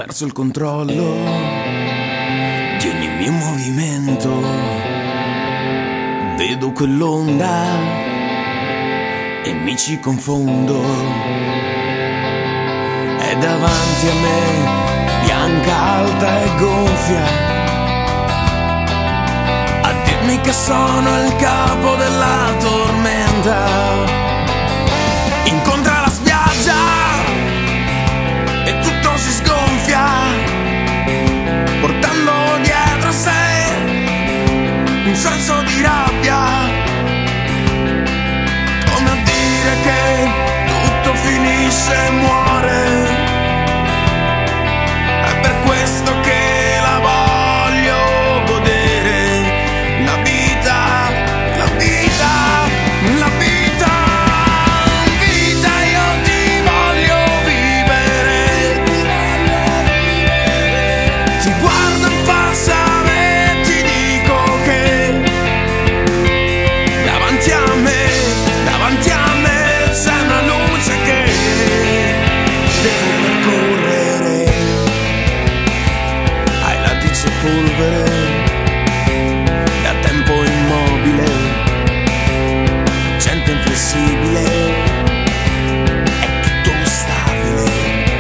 perso il controllo di ogni mio movimento. Vedo quell'onda e mi ci confondo. È davanti a me, bianca, alta e gonfia, a dirmi che sono il capo della tormenta. Incontra la spiaggia e tutto si sgonfia, portando dietro a sé un senso di rabbia, come a dire che tutto finisce e muore. È per questo che la voglio godere, la vita, la vita, la vita. Polvere da tempo immobile, gente inflessibile, è tutto stabile.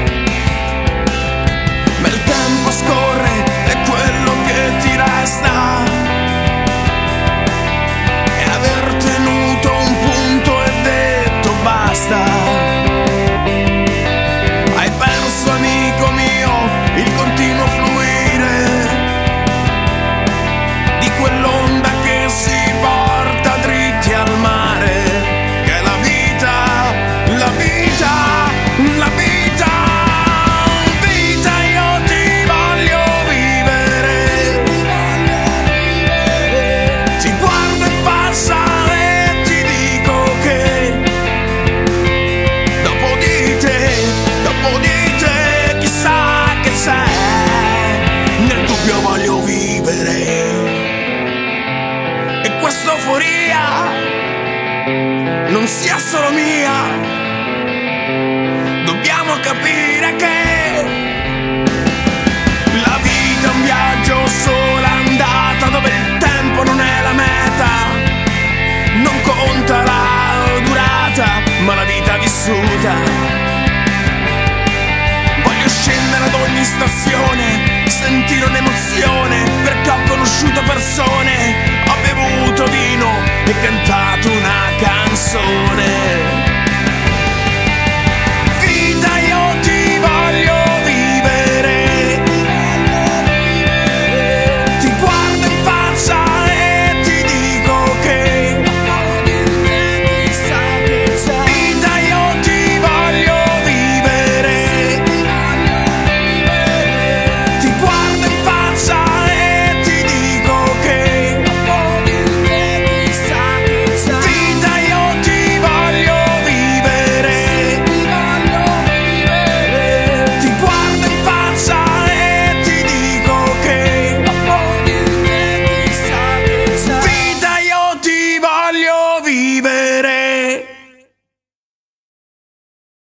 Ma il tempo scorre, è quello che ti resta, e aver tenuto un punto e detto basta. Hai perso, amico mio, il continuo fluire di quell'onda che si porta dritti al mare, che è la vita, la vita, la vita. Vita, io ti voglio vivere, ti guardo in faccia e ti dico che dopo di te chissà che c'è, nel dubbio voglio vivere. E questa euforia non sia solo mia, dobbiamo capire che la vita è un viaggio sola andata, dove il tempo non è la meta, non conta la durata, ma la vita vissuta. Voglio scendere ad ogni stazione, sentire un'emozione, perché ho conosciuto persone, ho bevuto vino e cantato una canzone.